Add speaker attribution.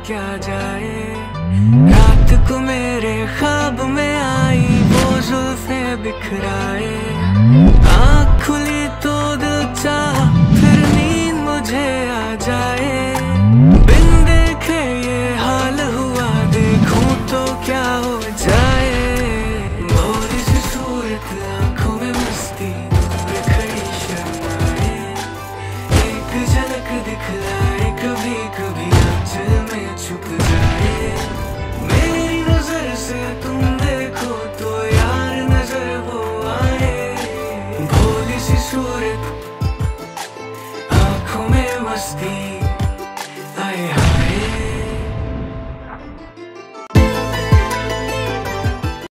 Speaker 1: क्या जाए। रात को मेरे ख्वाब में आई वो जुल्फे बिखराए।